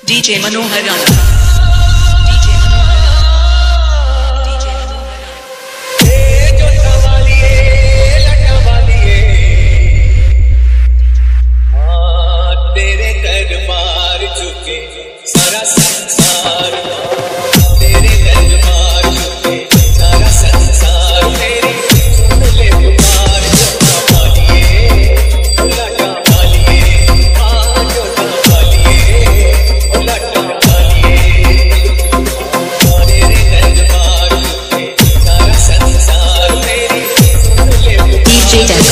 DJ Manohar Rana. सारा संसार तेरे दरबार झुके, सारा संसार तेरी सुन ले पुकार। जोता वालिए उलटा वालिए, हाँ जोता वालिए उलटा वालिए। तेरे दरबार झुके, सारा संसार तेरी सुन ले पुकार।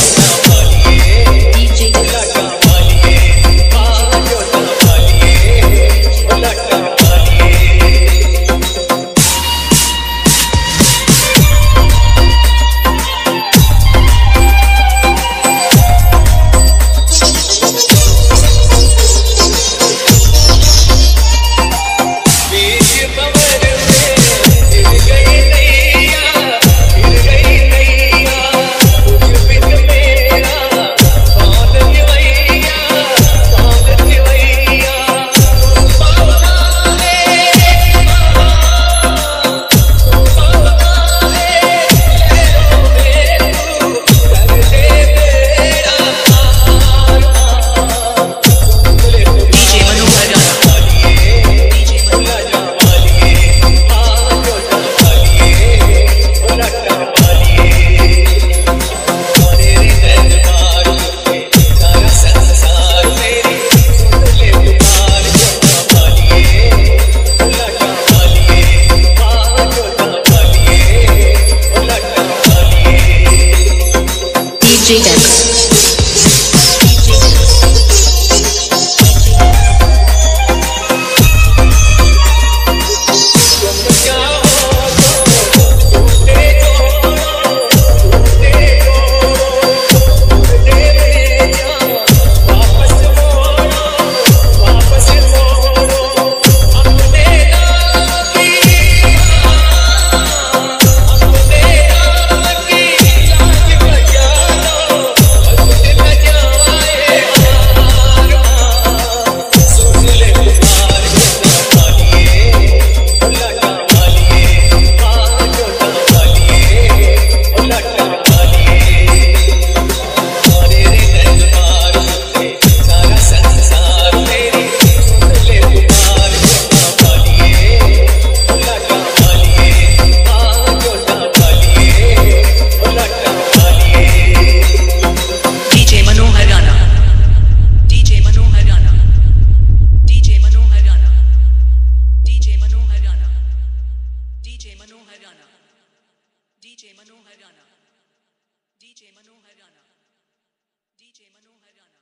DJ Dex. DJ Manohar Rana. DJ Manohar Rana. DJ Manohar Rana.